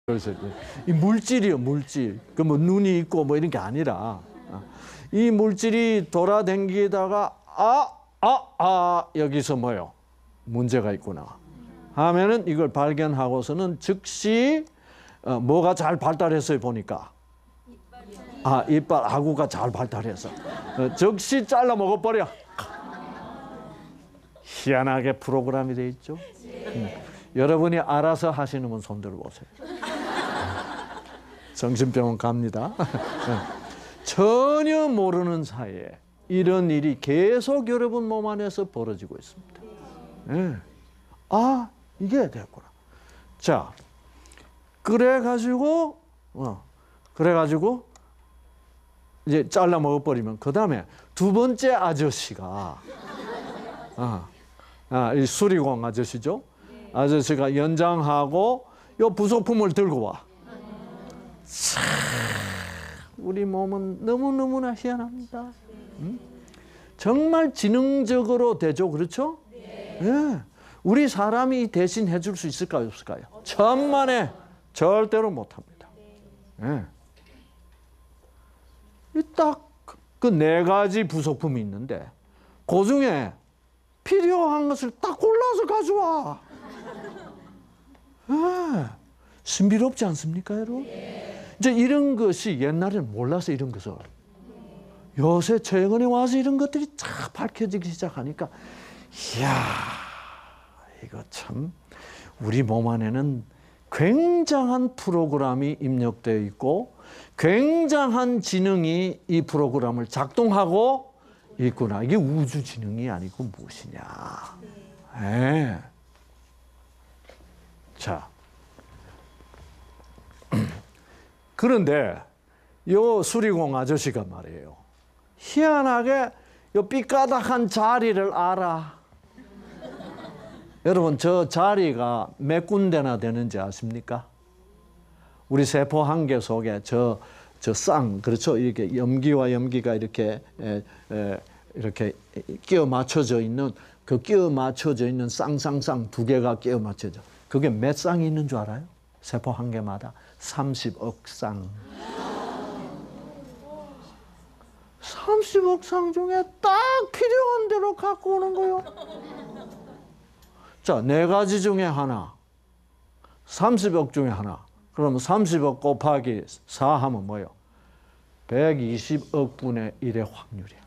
그래서 이 물질이요, 물질. 그 뭐 눈이 있고 뭐 이런 게 아니라 이 물질이 돌아다니다가 여기서 뭐요? 문제가 있구나 하면은 이걸 발견하고서는 즉시 뭐가 잘 발달했어요 보니까 이빨 아구가 잘 발달해서 즉시 잘라 먹어버려. 희한하게 프로그램이 돼 있죠. 여러분이 알아서 하시는 분 손 들어보세요. 정신병원 갑니다. 전혀 모르는 사이에 이런 일이 계속 여러분 몸 안에서 벌어지고 있습니다. 네. 이게 됐구나. 자, 그래가지고 이제 잘라 먹어버리면 그 다음에 두 번째 아저씨가 이 수리공 아저씨죠. 아저씨가 연장하고 요 부속품을 들고 와. 우리 몸은 너무너무나 희한합니다. 정말 지능적으로 되죠. 그렇죠? 네. 우리 사람이 대신 해줄 수 있을까요? 없을까요? 천만에 절대로 못합니다. 네. 딱 그 네 가지 부속품이 있는데 그 중에 필요한 것을 딱 골라서 가져와. 신비롭지 않습니까, 여러분? 이제 이런 것이 옛날에는 몰라서 이런 것을 요새 최근에 와서 이런 것들이 쫙 밝혀지기 시작하니까 이야, 이거 참 우리 몸 안에는 굉장한 프로그램이 입력되어 있고 굉장한 지능이 이 프로그램을 작동하고 있구나. 이게 우주 지능이 아니고 무엇이냐. 네. 자, 그런데 요 수리공 아저씨가 말이에요. 희한하게 요 삐까닥한 자리를 알아. 여러분, 저 자리가 몇 군데나 되는지 아십니까? 우리 세포 한 개 속에 저 쌍, 그렇죠? 이렇게 염기와 염기가 이렇게 끼어 맞춰져 있는 그 끼어 맞춰져 있는 쌍쌍쌍 두 개가 끼어 맞춰져. 그게 몇 쌍이 있는 줄 알아요? 세포 한 개마다 30억 쌍. 30억 쌍 중에 딱 필요한 대로 갖고 오는 거요. 자, 네 가지 중에 하나, 30억 중에 하나. 그러면 30억 곱하기 4 하면 뭐예요? 120억 분의 1의 확률이야.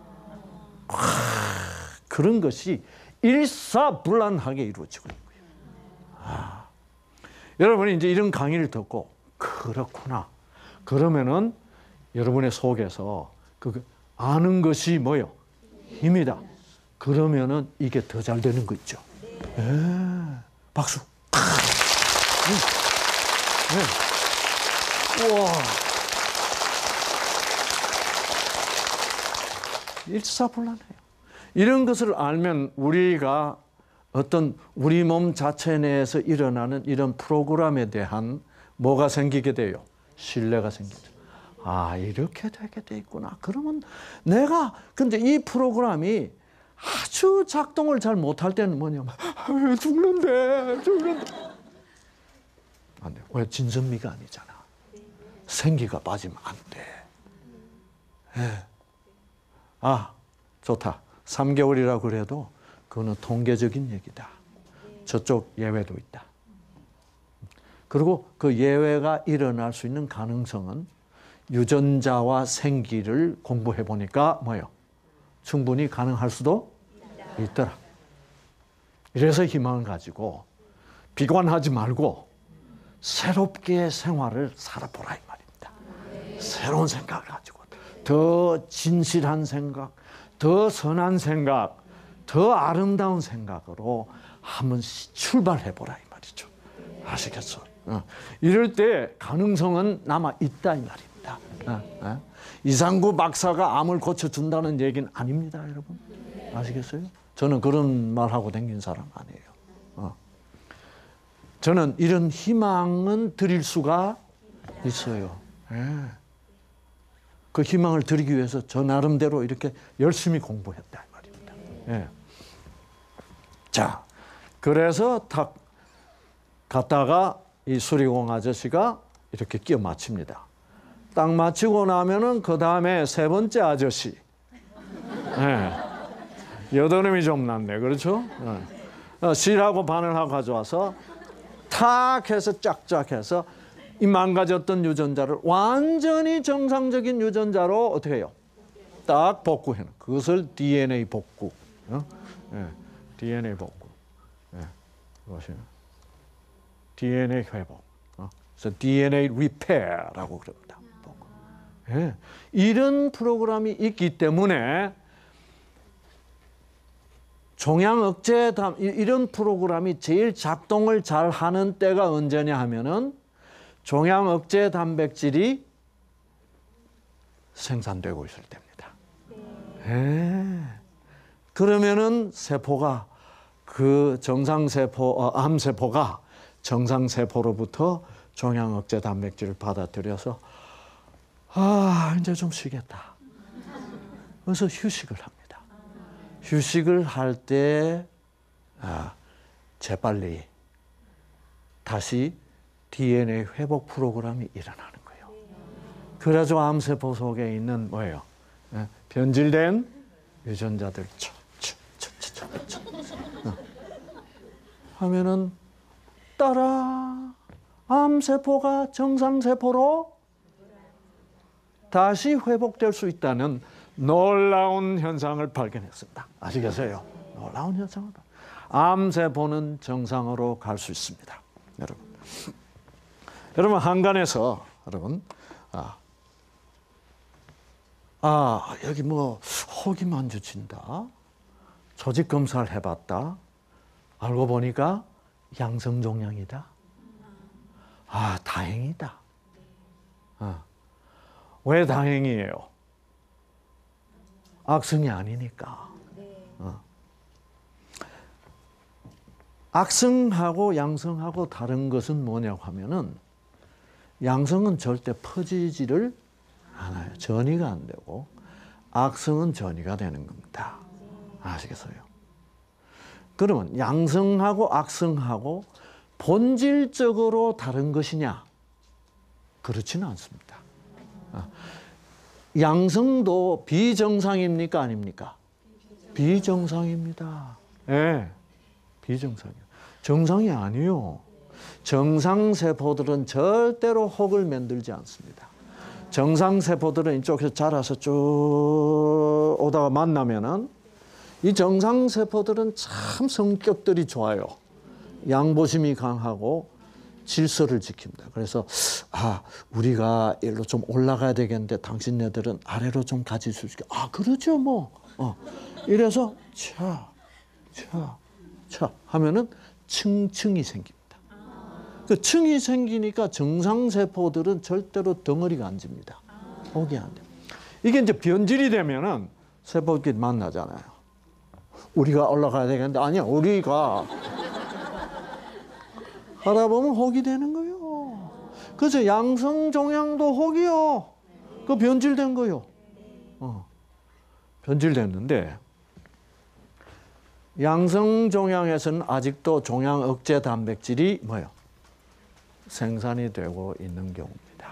그런 것이 일사불란하게 이루어지고 있는 거예요. 여러분이 이제 이런 강의를 듣고 그렇구나. 그러면은 여러분의 속에서 그 아는 것이 뭐예요? 힘이다. 그러면은 이게 더 잘 되는 거 있죠. 박수. 우와. 일사불란해요. 이런 것을 알면 우리가 어떤 우리 몸 자체 내에서 일어나는 이런 프로그램에 대한 뭐가 생기게 돼요? 신뢰가 생기죠. 이렇게 되게 돼 있구나. 그러면 내가 근데 이 프로그램이 아주 작동을 잘 못할 때는 뭐냐면 죽는데. 안 돼. 왜? 진선미가 아니잖아. 생기가 빠지면 안 돼. 좋다. 3개월이라고 그래도 그거는 통계적인 얘기다. 저쪽 예외도 있다. 그리고 그 예외가 일어날 수 있는 가능성은 유전자와 생기를 공부해 보니까 뭐예요? 충분히 가능할 수도 있더라. 이래서 희망을 가지고 비관하지 말고 새롭게 생활을 살아보라 이 말입니다. 새로운 생각을 가지고 더 진실한 생각, 더 선한 생각, 더 아름다운 생각으로 한번 출발해보라 이 말이죠. 아시겠죠? 이럴 때 가능성은 남아 있다 이 말입니다. 이상구 박사가 암을 고쳐준다는 얘기는 아닙니다, 여러분. 아시겠어요? 저는 그런 말하고 다니는 사람 아니에요. 저는 이런 희망은 드릴 수가 있어요. 그 희망을 드리기 위해서 저 나름대로 이렇게 열심히 공부했다 이 말입니다. 자, 그래서 탁 갔다가 이 수리공 아저씨가 이렇게 끼워 맞춥니다. 딱 맞추고 나면은 그 다음에 세 번째 아저씨. 네. 여드름이 좀 났네, 그렇죠? 네. 실하고 바늘하고 가져와서 탁 해서 쫙쫙 해서 이 망가졌던 유전자를 완전히 정상적인 유전자로 어떻게 해요? 딱 복구해요. 그것을 DNA 복구. 네. DNA 복구. 네. 그것이 DNA 회복. 그래서 DNA 리페어라고 그럽니다. 네. 이런 프로그램이 있기 때문에 종양 억제 이런 프로그램이 제일 작동을 잘 하는 때가 언제냐 하면은 종양 억제 단백질이 생산되고 있을 때입니다. 네. 그러면은 세포가 그 정상세포, 암세포가 정상세포로부터 종양 억제 단백질을 받아들여서 이제 좀 쉬겠다. 그래서 휴식을 합니다. 휴식을 할 때 재빨리 다시 DNA 회복 프로그램이 일어나는 거예요. 그래서 암세포 속에 있는 뭐예요? 변질된 유전자들 하면은 따라 암세포가 정상세포로 다시 회복될 수 있다는 놀라운 현상을 발견했습니다. 아시겠어요? 놀라운 현상을. 암세포는 정상으로 갈 수 있습니다. 여러분 한간에서 여러분 여기 뭐 혹이 만져진다. 조직 검사를 해봤다. 알고 보니까 양성종양이다. 다행이다. 왜 다행이에요? 악성이 아니니까. 악성하고 양성하고 다른 것은 뭐냐고 하면은 양성은 절대 퍼지지를 않아요. 전이가 안 되고 악성은 전이가 되는 겁니다. 아시겠어요? 그러면 양성하고 악성하고 본질적으로 다른 것이냐? 그렇지는 않습니다. 양성도 비정상입니까? 아닙니까? 비정상입니다. 네, 비정상이에요. 정상이 아니요. 정상세포들은 절대로 혹을 만들지 않습니다. 정상세포들은 이쪽에서 자라서 쭉 오다가 만나면은 이 정상세포들은 참 성격들이 좋아요. 양보심이 강하고 질서를 지킵니다. 그래서 우리가 일로 좀 올라가야 되겠는데 당신네들은 아래로 좀 가질 수 있게. 그러죠 뭐. 이래서 차 하면은 층층이 생깁니다. 그 층이 생기니까 정상세포들은 절대로 덩어리가 안 집니다. 혹이 안 돼요. 이게 이제 변질이 되면은 세포끼리 만나잖아요. 우리가 올라가야 되겠는데 아니야, 우리가 하다 보면 혹이 되는 거예요. 그래서 양성종양도 혹이요. 그 변질된 거요. 변질됐는데 양성종양에서는 아직도 종양 억제 단백질이 뭐예요? 생산이 되고 있는 경우입니다.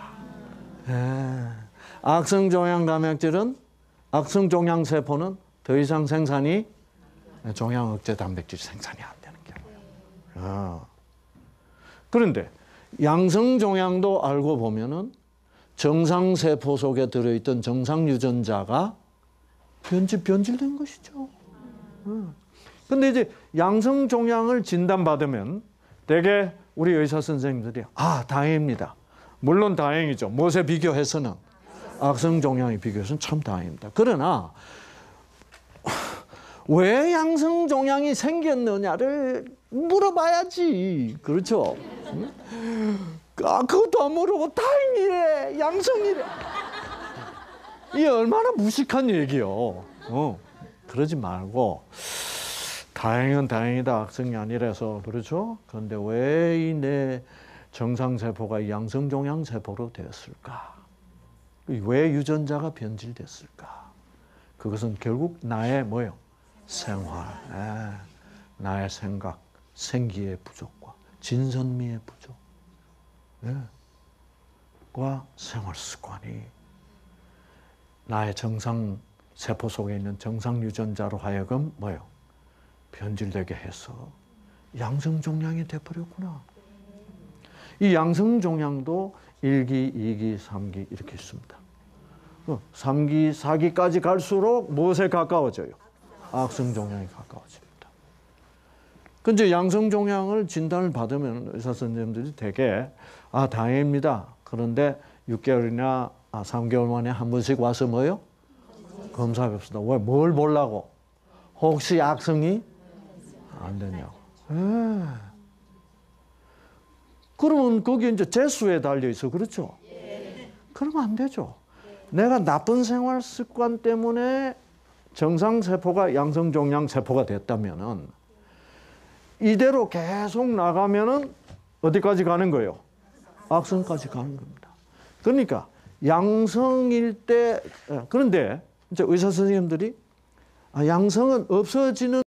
악성종양 단백질은 악성종양 세포는 더 이상 생산이 종양 억제 단백질 생산이 안 되는 경우예요. 그런데 양성종양도 알고 보면은 정상세포 속에 들어있던 정상 유전자가 변질된 것이죠. 근데 이제 양성종양을 진단받으면 대개 우리 의사 선생님들이 다행입니다. 물론 다행이죠. 무엇에 비교해서는 악성종양에 비교해서는 참 다행입니다. 그러나 왜 양성종양이 생겼느냐를 물어봐야지. 그렇죠? 그것도 안 물어보고 다행이래, 양성이래. 이게 얼마나 무식한 얘기요. 그러지 말고 다행은 다행이다, 악성이 아니라서. 그렇죠? 그런데 왜 이 내 정상세포가 양성종양세포로 되었을까? 왜 유전자가 변질됐을까? 그것은 결국 나의 뭐예요? 생활, 나의 생각, 생기의 부족과 진선미의 부족. 과 생활 습관이 나의 정상 세포 속에 있는 정상 유전자로 하여금 뭐요? 변질되게 해서 양성 종양이 돼버렸구나. 이 양성 종양도 1기, 2기, 3기 이렇게 있습니다. 3기, 4기까지 갈수록 무엇에 가까워져요? 악성 종양에 가까워집니다. 근데 양성 종양을 진단을 받으면 의사 선생님들이 되게 다행입니다. 그런데 6개월이나 3개월 만에 한 번씩 와서 뭐요? 검사합시다. 왜? 뭘 보려고? 혹시 악성이 안 되냐고. 그러면 거기 이제 재수에 달려 있어. 그렇죠? 그러면 안 되죠. 내가 나쁜 생활 습관 때문에 정상 세포가 양성 종양 세포가 됐다면은 이대로 계속 나가면은 어디까지 가는 거예요? 악성까지 가는 겁니다. 그러니까 양성일 때 그런데 이제 의사 선생님들이 양성은 없어지는